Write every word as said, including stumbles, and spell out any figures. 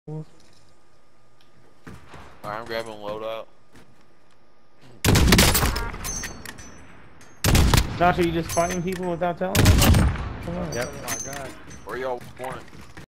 Alright, I'm grabbing loadout. Nacho, you just fighting people without telling them? Come on. Yep. Oh my god. Where y'all want it?